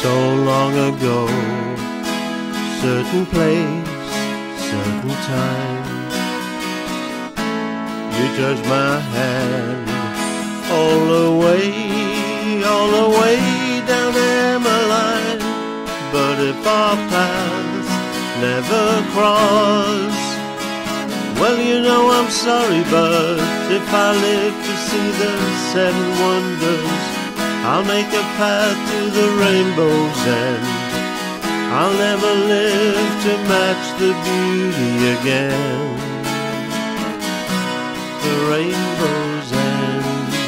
So long ago, certain place, certain time, you touched my hand all the way down Emmeline. But if our paths never cross, well, you know I'm sorry, but if I live to see the seven wonders, I'll make a path to the rainbow's end. I'll never live to match the beauty again. The rainbow's end.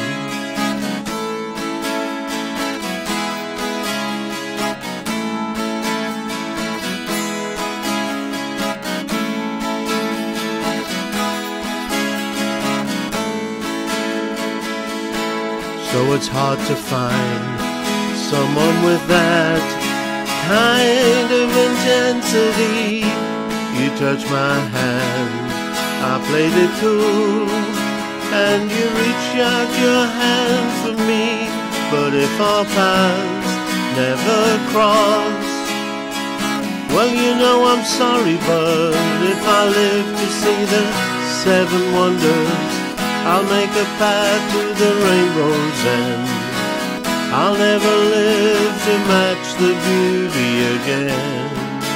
So it's hard to find someone with that kind of intensity. You touched my hand, I played it cool, and you reached out your hand for me. But if our paths never cross, well, you know I'm sorry, but if I live to see the seven wonders, I'll make a path to the rainbow's end. I'll never live to match the beauty again.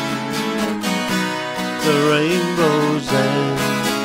The rainbow's end.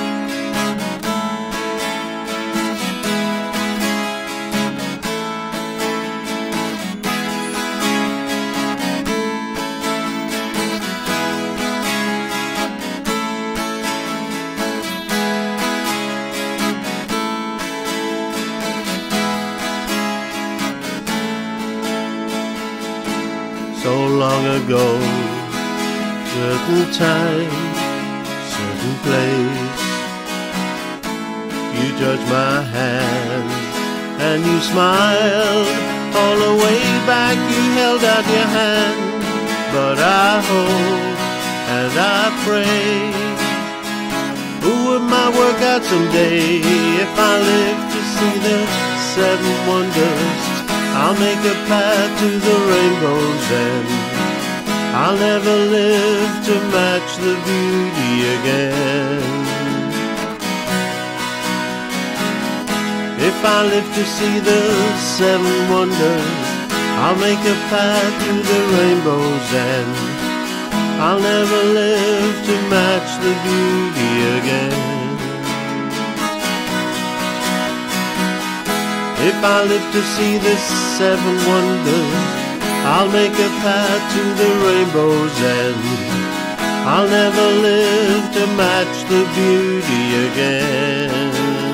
So long ago, certain time, certain place, you touched my hand and you smiled. All the way back you held out your hand. But I hope and I pray, it might work out someday. If I live to see the seven wonders, I'll make a path to the rainbow's end. I'll never live to match the beauty again. If I live to see the seven wonders, I'll make a path to the rainbow's end. I'll never live to match the beauty again. If I live to see the seven wonders, I'll make a path to the rainbow's end. I'll never live to match the beauty again.